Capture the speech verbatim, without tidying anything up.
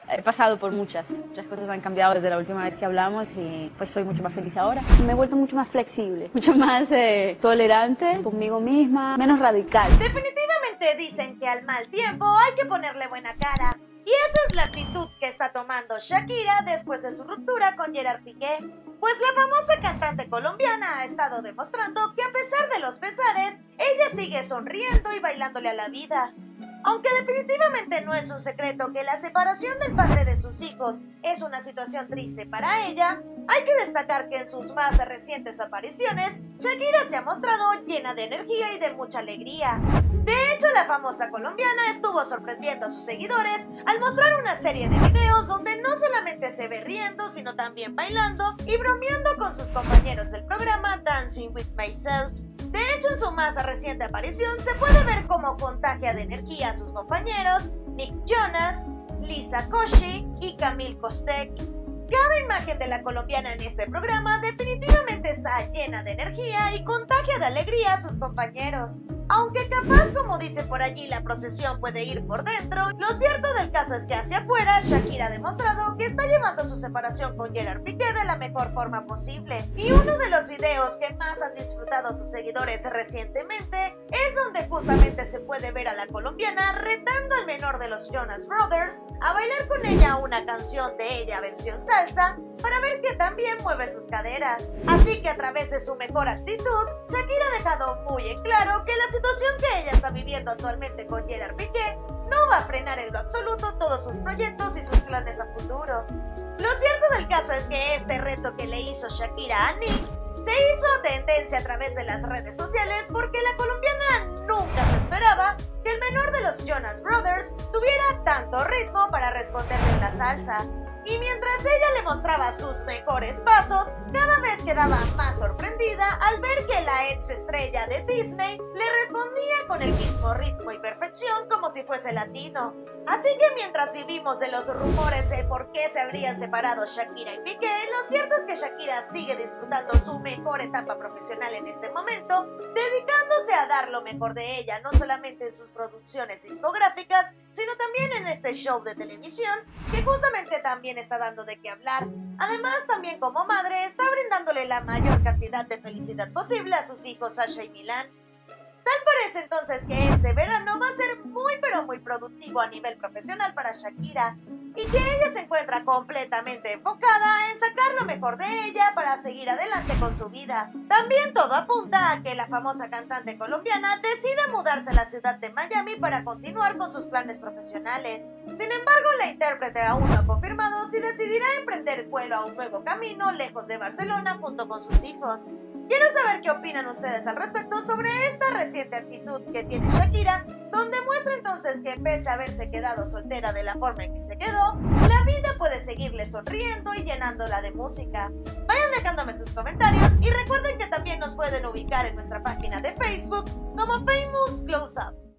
He pasado por muchas, muchas cosas han cambiado desde la última vez que hablamos y pues soy mucho más feliz ahora. Me he vuelto mucho más flexible, mucho más eh, tolerante conmigo misma, menos radical. Definitivamente dicen que al mal tiempo hay que ponerle buena cara. Y esa es la actitud que está tomando Shakira después de su ruptura con Gerard Piqué. Pues la famosa cantante colombiana ha estado demostrando que a pesar de los pesares, ella sigue sonriendo y bailándole a la vida. Aunque definitivamente no es un secreto que la separación del padre de sus hijos es una situación triste para ella, hay que destacar que en sus más recientes apariciones, Shakira se ha mostrado llena de energía y de mucha alegría. De hecho, la famosa colombiana estuvo sorprendiendo a sus seguidores al mostrar una serie de videos donde no solamente se ve riendo, sino también bailando y bromeando con sus compañeros del programa Dancing with Myself. De hecho, en su más reciente aparición se puede ver cómo contagia de energía a sus compañeros Nick Jonas, Lisa Koshy y Camille Kostek. Cada imagen de la colombiana en este programa definitivamente está llena de energía y contagia de alegría a sus compañeros. Aunque capaz, como dice por allí, la procesión puede ir por dentro, lo cierto del caso es que hacia afuera Shakira ha demostrado que está llevando su separación con Gerard Piqué de la mejor forma posible. Y uno de los videos que más han disfrutado sus seguidores recientemente es donde justamente se puede ver a la colombiana retando al menor de los Jonas Brothers a bailar con ella una canción de ella versión salsa para ver que también mueve sus caderas. Así que a través de su mejor actitud, Shakira ha dejado muy en claro que la situación que ella está viviendo actualmente con Gerard Piqué no va a frenar en lo absoluto todos sus proyectos y sus planes a futuro. Lo cierto del caso es que este reto que le hizo Shakira a Nick se hizo tendencia a través de las redes sociales porque la colombiana nunca se esperaba que el menor de los Jonas Brothers tuviera tanto ritmo para responderle en la salsa. Y mientras ella le mostraba sus mejores pasos, cada vez quedaba más sorprendida al ver que la ex estrella de Disney le respondía con el mismo ritmo y perfección como si fuese latino. Así que mientras vivimos de los rumores de por qué se habrían separado Shakira y Piqué, lo cierto es que Shakira sigue disfrutando su mejor etapa profesional en este momento, dedicándose a dar lo mejor de ella, no solamente en sus producciones discográficas, sino también en este show de televisión, que justamente también está dando de qué hablar. Además, también como madre, está brindándole la mayor cantidad de felicidad posible a sus hijos Sasha y Milan. Tal parece entonces que este verano va a ser muy pero muy productivo a nivel profesional para Shakira y que ella se encuentra completamente enfocada en sacar lo mejor de ella para seguir adelante con su vida. También todo apunta a que la famosa cantante colombiana decida mudarse a la ciudad de Miami para continuar con sus planes profesionales. Sin embargo, la intérprete aún no ha confirmado si decidirá emprender vuelo a un nuevo camino lejos de Barcelona junto con sus hijos. Quiero saber qué opinan ustedes al respecto sobre esta reciente actitud que tiene Shakira, donde muestra entonces que pese a haberse quedado soltera de la forma en que se quedó, la vida puede seguirle sonriendo y llenándola de música. Vayan dejándome sus comentarios y recuerden que también nos pueden ubicar en nuestra página de Facebook como Famous Close Up.